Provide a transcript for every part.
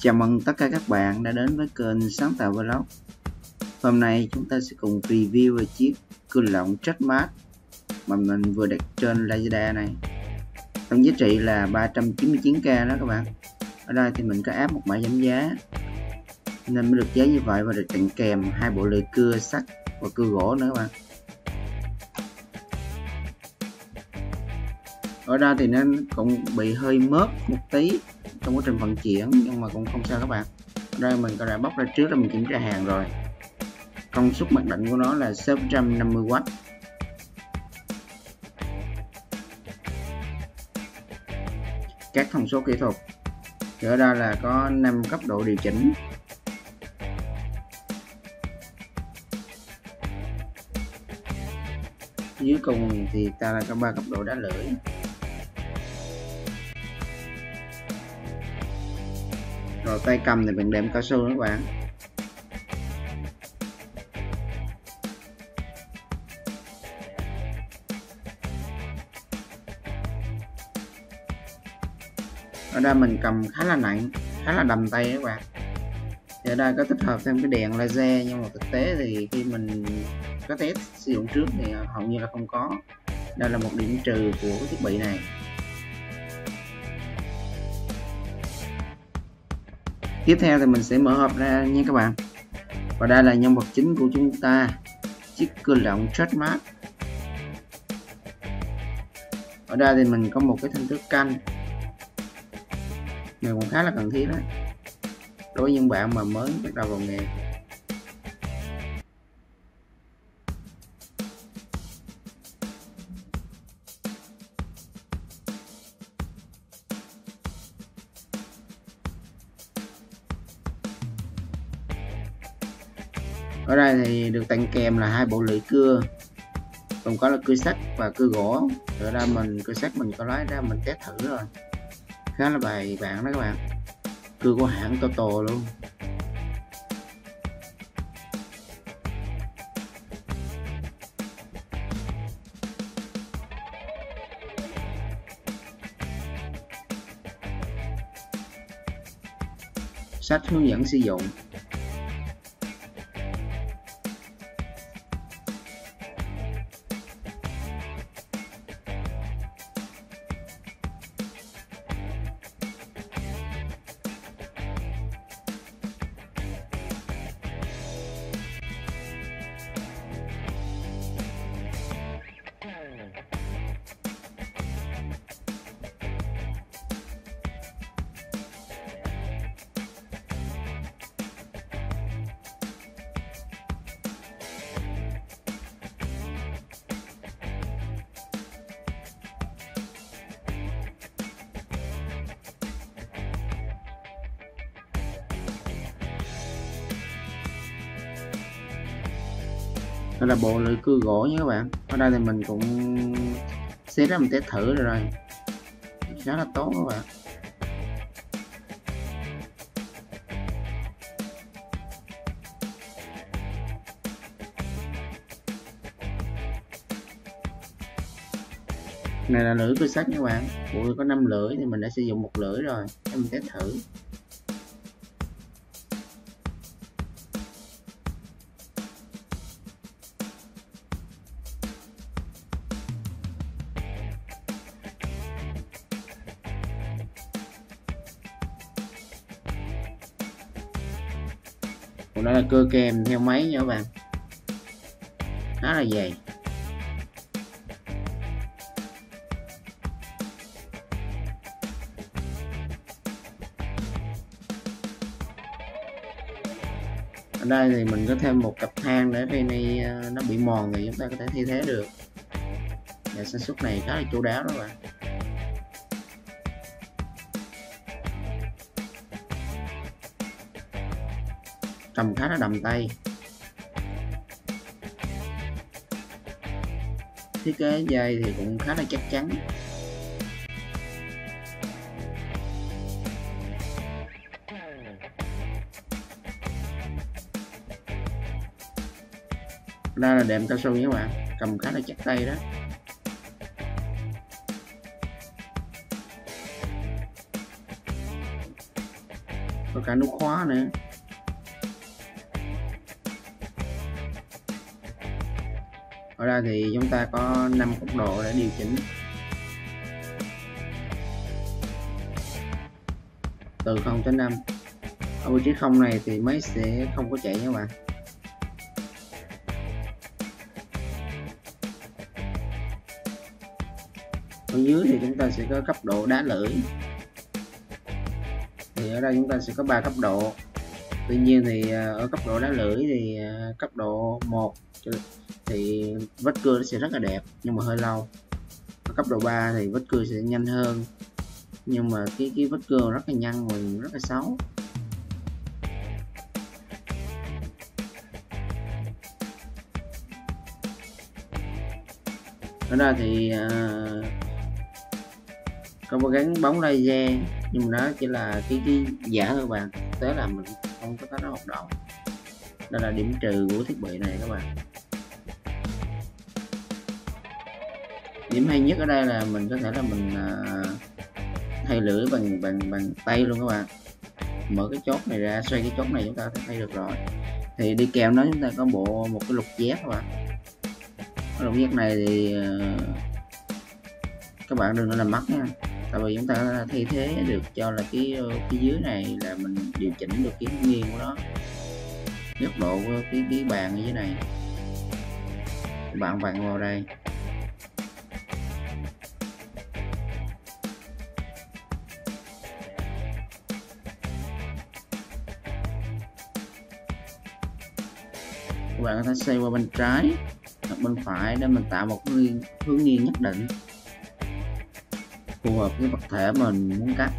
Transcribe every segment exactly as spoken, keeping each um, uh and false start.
Chào mừng tất cả các bạn đã đến với kênh Sáng Tạo Vlog. Hôm nay chúng ta sẽ cùng review về chiếc cưa lọng Trackmart mà mình vừa đặt trên Lazada này. Tổng giá trị là ba trăm chín mươi chín k đó các bạn. Ở đây thì mình có áp một mã giảm giá nên mới được giá như vậy, và được tặng kèm hai bộ lưỡi cưa sắt và cưa gỗ nữa các bạn. Ở đây thì nó cũng bị hơi mớp một tí trong quá trình vận chuyển, nhưng mà cũng không sao các bạn. Ở đây mình có đã bóc ra trước là mình kiểm tra hàng rồi. Công suất mặc định của nó là sáu trăm năm mươi oát. Các thông số kỹ thuật thì ở đây là có năm cấp độ điều chỉnh. Dưới cùng thì ta là có ba cấp độ đá lưỡi. Rồi tay cầm thì mình đệm cao su các bạn. Ở đây mình cầm khá là nặng, khá là đầm tay các bạn. Thì ở đây có tích hợp thêm cái đèn laser, nhưng mà thực tế thì khi mình có test sử dụng trước thì hầu như là không có. Đây là một điểm trừ của cái thiết bị này. Tiếp theo thì mình sẽ mở hộp ra nha các bạn. Và đây là nhân vật chính của chúng ta, chiếc cưa lọng Trackmart. Ở đây thì mình có một cái thanh thước canh này cũng khá là cần thiết đó đối với những bạn mà mới bắt đầu vào nghề. Ở đây thì được tặng kèm là hai bộ lưỡi cưa, còn có là cưa sắt và cưa gỗ. Ở đây mình cưa sắt mình có lấy ra mình test thử rồi, khá là bài bản đó các bạn. Cưa của hãng Toto luôn. Sách hướng dẫn sử dụng. Đây là bộ lưỡi cưa gỗ nha các bạn. Ở đây thì mình cũng set ra mình test thử rồi, rồi khá là tốt các bạn. Này là lưỡi cưa sắt các bạn. Bộ có năm lưỡi thì mình đã sử dụng một lưỡi rồi để mình test thử. Còn đó là cưa kèm theo máy nha các bạn, khá là dày. Ở đây thì mình có thêm một cặp than để khi này nó bị mòn thì chúng ta có thể thay thế được. Nhà sản xuất này khá là chu đáo đó các bạn. Cầm khá là đầm tay. Thiết kế dây thì cũng khá là chắc chắn. Đây là đệm cao su nha các bạn, cầm khá là chắc tay đó. có cả nút khóa nữa. Ở đây thì chúng ta có năm góc độ để điều chỉnh, từ không tới năm. Ở vị trí không này thì máy sẽ không có chạy nha các bạn. Ở dưới thì chúng ta sẽ có cấp độ đá lưỡi, thì ở đây chúng ta sẽ có ba cấp độ. Tuy nhiên thì ở cấp độ đá lưỡi thì cấp độ một thì vết cưa nó sẽ rất là đẹp nhưng mà hơi lâu. Ở cấp độ ba thì vết cưa sẽ nhanh hơn nhưng mà cái cái vết cưa rất là nhăn và rất là xấu. Ở đây thì uh, có gắn bóng laser nhưng mà nó chỉ là cái cái giả thôi các bạn, thế là mình không có nó hoạt động. Đây là điểm trừ của thiết bị này các bạn. Điểm hay nhất ở đây là mình có thể là mình uh, thay lưỡi bằng bằng bằng tay luôn các bạn. Mở cái chốt này ra, xoay cái chốt này chúng ta có thể thay được rồi. Thì đi kèm nó chúng ta có bộ một cái lục giác các bạn. Cái lục giác này thì uh, các bạn đừng có làm mất nha, tại vì chúng ta thay thế được cho là cái cái dưới này là mình điều chỉnh được cái nghiêng của nó, góc độ của cái cái bàn ở dưới này. Các bạn vặn vào đây, các bạn có thể xoay qua bên trái hoặc bên phải để mình tạo một hướng, hướng nghiêng nhất định phù hợp với vật thể mình muốn cắt.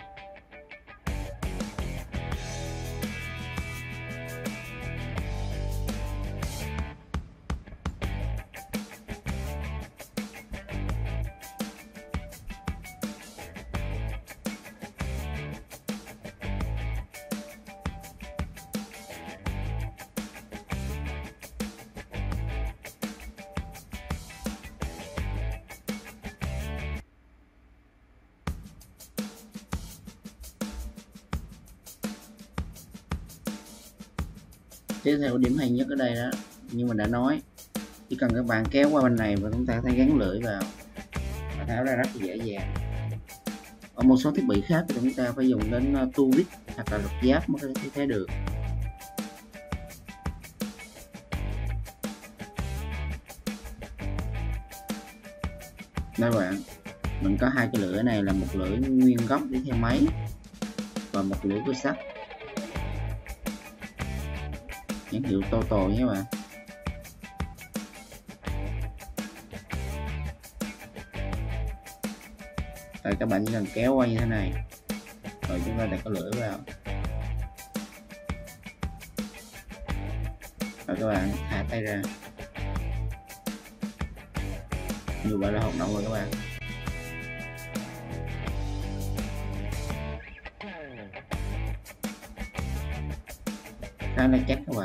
Tiếp theo điểm hay nhất ở đây đó, như mình đã nói, chỉ cần các bạn kéo qua bên này và chúng ta có thể gắn lưỡi vào và tháo ra rất là dễ dàng. Ở một số thiết bị khác thì chúng ta phải dùng đến tua vít hoặc là lục giáp mới có thể thay thế được. Đây bạn, mình có hai cái lưỡi này là một lưỡi nguyên gốc đi theo máy và một lưỡi cưa sắt, nhãn hiệu Toto nhé các bạn. Rồi các bạn chỉ cần kéo qua như thế này rồi chúng ta đặt cái lưỡi vào, rồi các bạn thả tay ra, như vậy là hoạt động rồi các bạn. Khá là chắc các bạn.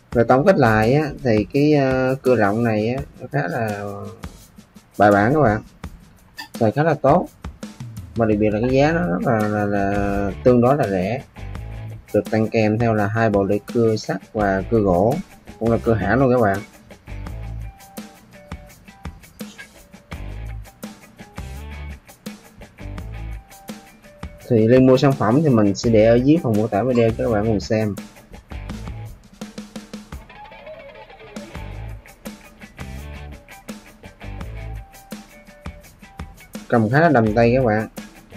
Rồi tổng kết lại á, thì cái uh, cưa rộng này á, nó khá là bài bản các bạn, xài khá là tốt, mà đặc biệt là cái giá nó rất là, là, là tương đối là rẻ, được tặng kèm theo là hai bộ lưỡi cưa sắt và cưa gỗ, cũng là cưa hãng luôn các bạn. Thì link mua sản phẩm thì mình sẽ để ở dưới phần mô tả video cho các bạn cùng xem. Cầm khá là đầm tay các bạn,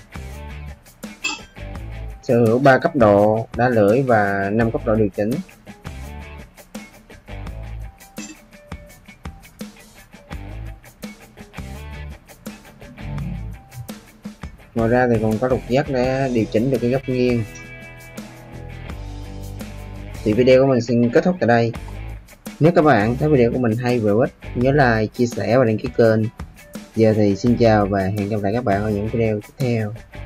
sở hữu ba cấp độ đá lưỡi và năm cấp độ điều chỉnh. Ngoài ra thì còn có lục giác để điều chỉnh được cái góc nghiêng. Thì video của mình xin kết thúc tại đây. Nếu các bạn thấy video của mình hay và hữu ích, nhớ like, chia sẻ và đăng ký kênh. Giờ thì xin chào và hẹn gặp lại các bạn ở những video tiếp theo.